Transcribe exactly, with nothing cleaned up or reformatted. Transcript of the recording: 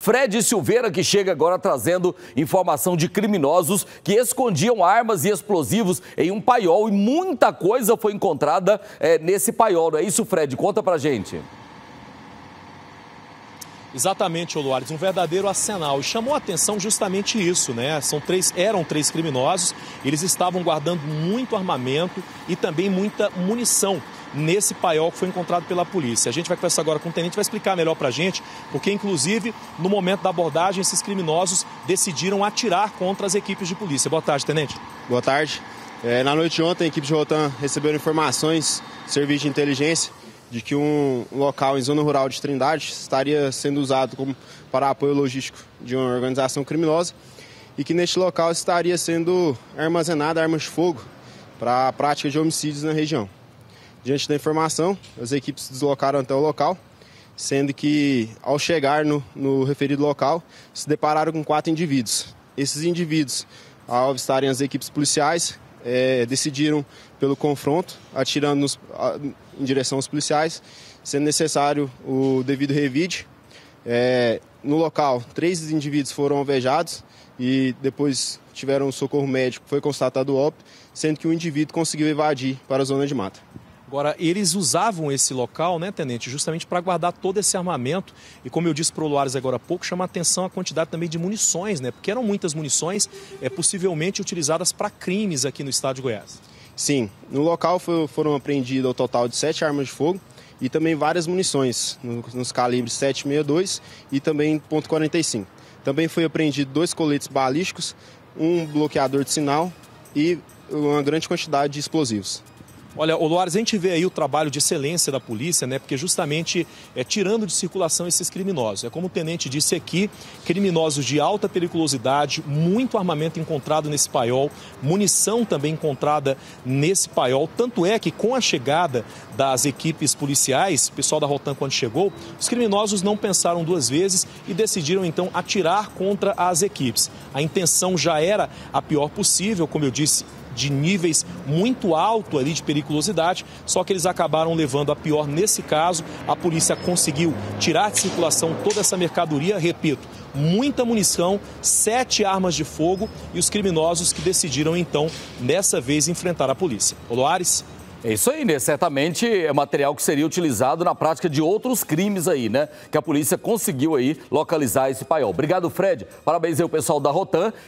Fred Silveira, que chega agora trazendo informação de criminosos que escondiam armas e explosivos em um paiol e muita coisa foi encontrada é, nesse paiol. Não é isso, Fred? Conta pra gente. Exatamente, Oloares, um verdadeiro arsenal. E chamou a atenção justamente isso, né? São três, eram três criminosos, eles estavam guardando muito armamento e também muita munição nesse paiol que foi encontrado pela polícia. A gente vai conversar agora com o tenente, vai explicar melhor pra gente, porque inclusive no momento da abordagem esses criminosos decidiram atirar contra as equipes de polícia. Boa tarde, tenente. Boa tarde. É, na noite de ontem a equipe de Rotan recebeu informações do serviço de inteligência de que um local em zona rural de Trindade estaria sendo usado como para apoio logístico de uma organização criminosa e que neste local estaria sendo armazenada armas de fogo para a prática de homicídios na região. Diante da informação, as equipes se deslocaram até o local, sendo que ao chegar no, no referido local, se depararam com quatro indivíduos. Esses indivíduos, ao avistarem as equipes policiais, é, decidiram pelo confronto, atirando nos, a, em direção aos policiais, sendo necessário o devido revide. É, no local, três indivíduos foram alvejados e depois tiveram um socorro médico, foi constatado o óbito, sendo que o indivíduo conseguiu evadir para a zona de mata. Agora, eles usavam esse local, né, tenente, justamente para guardar todo esse armamento e, como eu disse para o Loares agora há pouco, chama a atenção a quantidade também de munições, né, porque eram muitas munições é, possivelmente utilizadas para crimes aqui no estado de Goiás. Sim, no local foi, foram apreendidas ao total de sete armas de fogo e também várias munições no, nos calibres sete sessenta e dois e também ponto quarenta e cinco. Também foi apreendido dois coletes balísticos, um bloqueador de sinal e uma grande quantidade de explosivos. Olha, Oloares, a gente vê aí o trabalho de excelência da polícia, né? Porque justamente é tirando de circulação esses criminosos. É como o tenente disse aqui, criminosos de alta periculosidade, muito armamento encontrado nesse paiol, munição também encontrada nesse paiol. Tanto é que com a chegada das equipes policiais, o pessoal da Rotan quando chegou, os criminosos não pensaram duas vezes e decidiram então atirar contra as equipes. A intenção já era a pior possível, como eu disse, de níveis muito altos ali de periculosidade, só que eles acabaram levando a pior nesse caso. A polícia conseguiu tirar de circulação toda essa mercadoria, repito, muita munição, sete armas de fogo e os criminosos que decidiram então, dessa vez, enfrentar a polícia. Oloares? É isso aí, né? Certamente é material que seria utilizado na prática de outros crimes aí, né? Que a polícia conseguiu aí localizar esse paiol. Obrigado, Fred. Parabéns aí ao pessoal da Rotan.